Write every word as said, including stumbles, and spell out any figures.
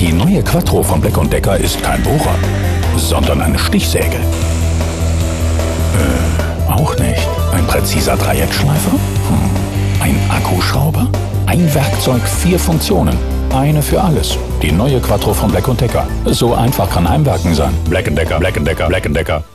Die neue Quattro von Black und Decker ist kein Bohrer, sondern eine Stichsäge. Äh, auch nicht. Ein präziser Dreieckschleifer? Hm. Ein Akkuschrauber? Ein Werkzeug, vier Funktionen. Eine für alles. Die neue Quattro von Black und Decker. So einfach kann Heimwerken sein. Black und Decker, Black und Decker, Black und Decker.